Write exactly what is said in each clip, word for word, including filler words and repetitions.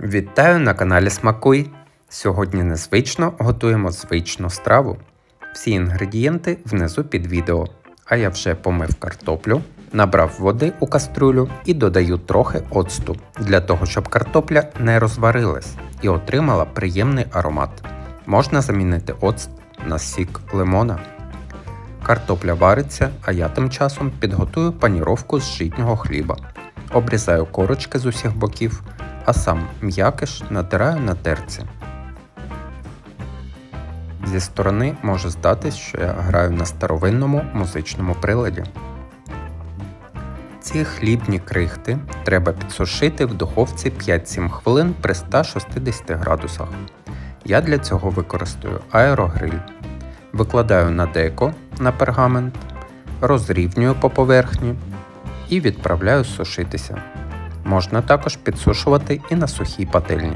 Вітаю на каналі Смакуй! Сьогодні незвично готуємо звичну страву. Всі інгредієнти внизу під відео. А я вже помив картоплю, набрав води у кастрюлю і додаю трохи оцту, для того щоб картопля не розварилась і отримала приємний аромат. Можна замінити оцт на сік лимона. Картопля вариться, а я тим часом підготую паніровку з житнього хліба. Обрізаю корочки з усіх боків, а сам м'якиш натираю на терці. Зі сторони може здатись, що я граю на старовинному музичному приладі. Ці хлібні крихти треба підсушити в духовці п'ять-сім хвилин при ста шістдесяти градусах. Я для цього використаю аерогриль. Викладаю на деко на пергамент, розрівнюю по поверхні і відправляю сушитися. Можна також підсушувати і на сухій пательні.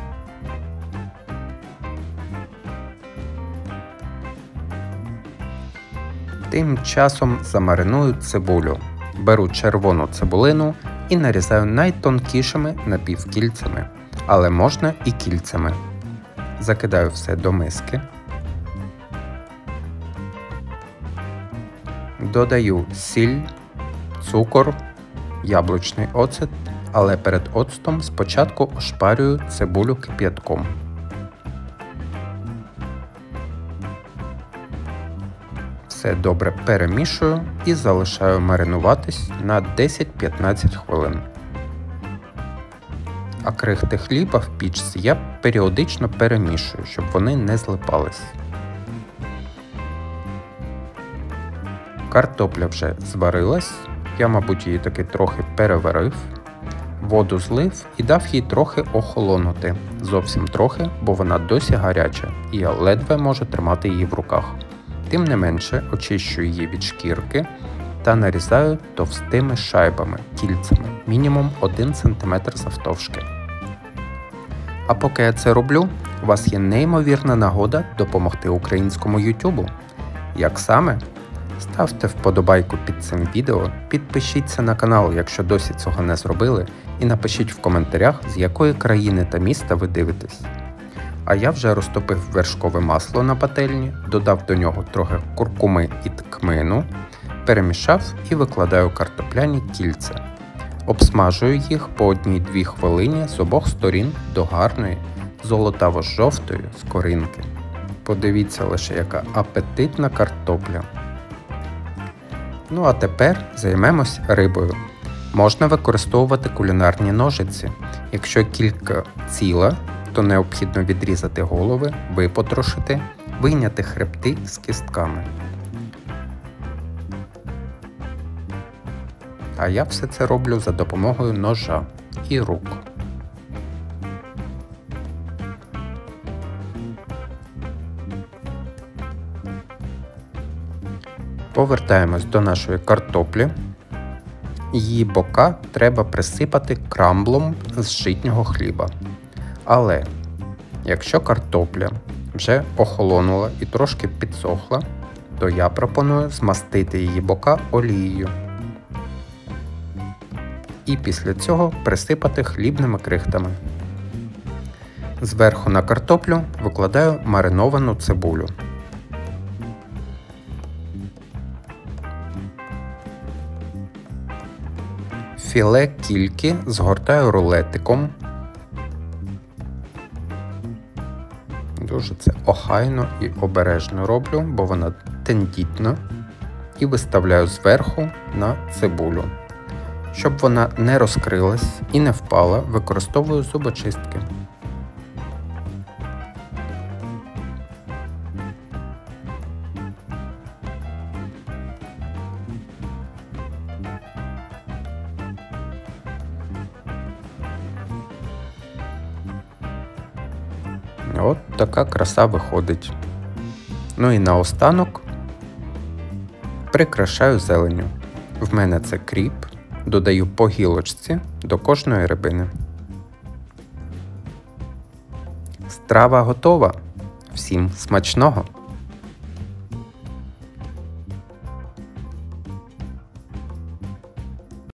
Тим часом замариную цибулю. Беру червону цибулину і нарізаю найтонкішими напівкільцями, але можна і кільцями. Закидаю все до миски. Додаю сіль, цукор, яблучний оцет, але перед оцтом спочатку ошпарюю цибулю кип'ятком. Все добре перемішую і залишаю маринуватись на десять-п'ятнадцять хвилин. А крихти хліба в пічці я періодично перемішую, щоб вони не злипались. Картопля вже зварилась, я, мабуть, її таки трохи переварив. Воду злив і дав їй трохи охолонути. Зовсім трохи, бо вона досі гаряча, і я ледве можу тримати її в руках. Тим не менше, очищую її від шкірки та нарізаю товстими шайбами, кільцями, мінімум один сантиметр завтовшки. А поки я це роблю, у вас є неймовірна нагода допомогти українському ютубу. Як саме? Ставте вподобайку під цим відео, підпишіться на канал, якщо досі цього не зробили, і напишіть в коментарях, з якої країни та міста ви дивитесь. А я вже розтопив вершкове масло на пательні, додав до нього трохи куркуми і ткмину, перемішав і викладаю картопляні кільця. Обсмажую їх по одній-дві хвилині з обох сторін до гарної золотаво-жовтої скоринки. Подивіться лише, яка апетитна картопля. Ну а тепер займемось рибою. Можна використовувати кулінарні ножиці. Якщо кілька ціла, то необхідно відрізати голови, випотрошити, вийняти хребти з кістками. А я все це роблю за допомогою ножа і рук. Повертаємось до нашої картоплі. Її бока треба присипати крамблом з житнього хліба. Але, якщо картопля вже охолонула і трошки підсохла, то я пропоную змастити її бока олією. І після цього присипати хлібними крихтами. Зверху на картоплю викладаю мариновану цибулю. Філе кільки згортаю рулетиком. Дуже це охайно і обережно роблю, бо вона тендітна. І виставляю зверху на цибулю. Щоб вона не розкрилась і не впала, використовую зубочистки. От така краса виходить. Ну і наостанок прикрашаю зеленню. В мене це кріп, додаю по гілочці до кожної рибини. Страва готова. Всім смачного!